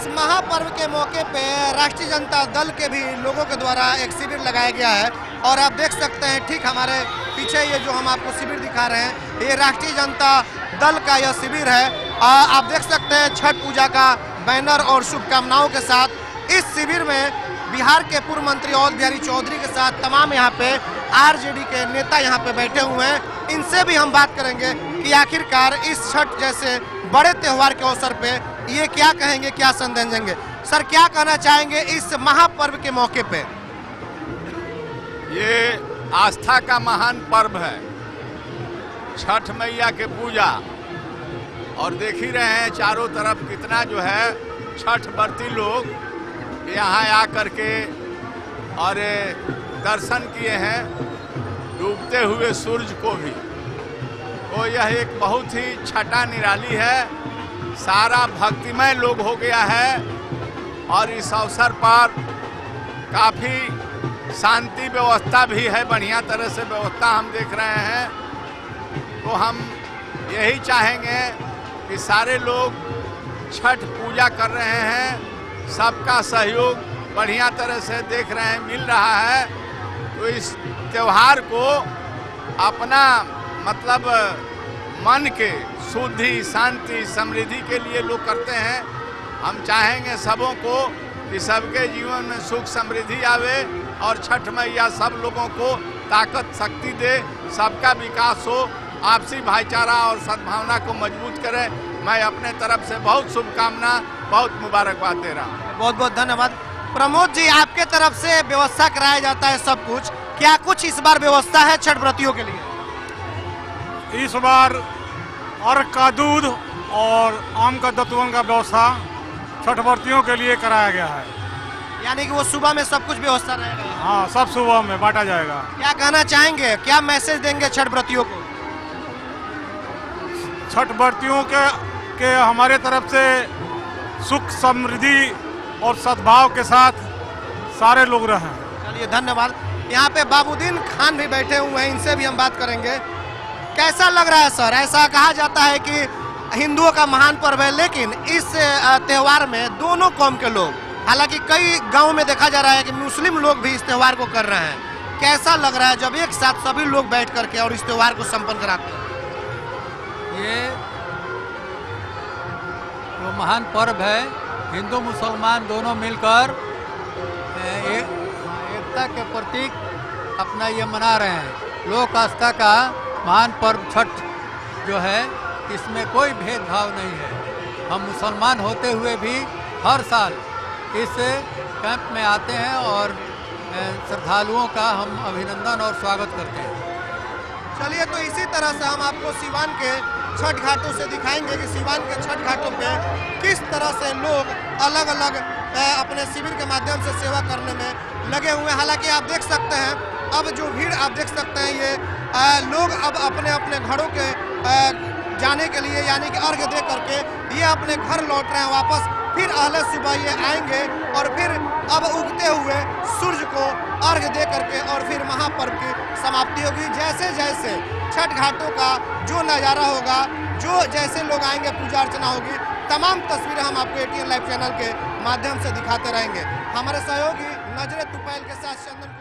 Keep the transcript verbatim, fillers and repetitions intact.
इस महापर्व के मौके पे राष्ट्रीय जनता दल के भी लोगों के द्वारा एक शिविर लगाया गया है और आप देख सकते हैं ठीक हमारे पीछे ये जो हम आपको शिविर दिखा रहे हैं ये राष्ट्रीय जनता दल का यह शिविर है। आ, आप देख सकते हैं छठ पूजा का बैनर और शुभकामनाओं के साथ इस शिविर में बिहार के पूर्व मंत्री अवध बिहारी चौधरी के साथ तमाम यहाँ पे आरजेडी के नेता यहाँ पे बैठे हुए हैं। इनसे भी हम बात करेंगे कि आखिरकार इस छठ जैसे बड़े त्योहार के अवसर पे ये क्या कहेंगे, क्या संदेश देंगे। सर क्या कहना चाहेंगे इस महापर्व के मौके पे? ये आस्था का महान पर्व है छठ मैया के पूजा, और देख ही रहे हैं चारों तरफ कितना जो है छठ व्रती लोग यहाँ आकर के और दर्शन किए हैं डूबते हुए सूरज को भी। तो यह एक बहुत ही छठा निराली है, सारा भक्तिमय लोग हो गया है और इस अवसर पर काफ़ी शांति व्यवस्था भी है, बढ़िया तरह से व्यवस्था हम देख रहे हैं। तो हम यही चाहेंगे कि सारे लोग छठ पूजा कर रहे हैं, सबका सहयोग बढ़िया तरह से देख रहे हैं, मिल रहा है। तो इस त्योहार को अपना मतलब मन के शुद्धि, शांति, समृद्धि के लिए लोग करते हैं। हम चाहेंगे सबों को कि सबके जीवन में सुख समृद्धि आवे और छठ मैया सब लोगों को ताकत शक्ति दे, सबका विकास हो, आपसी भाईचारा और सद्भावना को मजबूत करे। मैं अपने तरफ से बहुत शुभकामना, बहुत मुबारकबाद दे रहा हूँ। बहुत बहुत धन्यवाद। प्रमोद जी, आपके तरफ से व्यवस्था कराया जाता है सब कुछ, क्या कुछ इस बार व्यवस्था है छठ व्रतियों के लिए? इस बार अर्घ का दूध और आम का दत्तवन का व्यवस्था छठ व्रतियों के लिए कराया गया है। यानी कि वो सुबह में सब कुछ व्यवस्था रहेगा? हाँ, सब सुबह में बांटा जाएगा। क्या कहना चाहेंगे, क्या मैसेज देंगे छठ व्रतियों को? छठ व्रतियों के के हमारे तरफ से सुख समृद्धि और सद्भाव के साथ सारे लोग रहें। चलिए धन्यवाद। यहाँ पे बाबूदीन खान भी बैठे हुए हैं, इनसे भी हम बात करेंगे। कैसा लग रहा है सर? ऐसा कहा जाता है कि हिंदुओं का महान पर्व है, लेकिन इस त्योहार में दोनों कौम के लोग, हालांकि कई गांव में देखा जा रहा है कि मुस्लिम लोग भी इस त्योहार को कर रहे हैं। कैसा लग रहा है जब एक साथ सभी लोग बैठ करके और इस त्योहार को संपन्न कराते हैं? ये जो महान पर्व है, हिंदू मुसलमान दोनों मिलकर एक, एकता के प्रतीक अपना ये मना रहे हैं। लोक आस्था का महान पर्व छठ जो है, इसमें कोई भेदभाव नहीं है। हम मुसलमान होते हुए भी हर साल इस कैंप में आते हैं और श्रद्धालुओं का हम अभिनंदन और स्वागत करते हैं। चलिए, तो इसी तरह से हम आपको सिवान के छठ घाटों से दिखाएंगे कि सिवान के छठ घाटों पे किस तरह से लोग अलग अलग अपने शिविर के माध्यम से सेवा करने में लगे हुए हैं। हालांकि आप देख सकते हैं अब जो भीड़ आप देख सकते हैं, ये आ, लोग अब अपने अपने घरों के आ, जाने के लिए यानी कि अर्घ दे करके ये अपने घर लौट रहे हैं वापस। फिर अगले सुबह ये आएंगे और फिर अब उगते हुए सूर्य को अर्घ दे करके और फिर महापर्व की समाप्ति होगी। जैसे जैसे छठ घाटों का जो नज़ारा होगा, जो जैसे लोग आएंगे, पूजा अर्चना होगी, तमाम तस्वीरें हम आपको एटीएन लाइव चैनल के माध्यम से दिखाते रहेंगे। हमारे सहयोगी नजरे तुपैल के साथ चंदन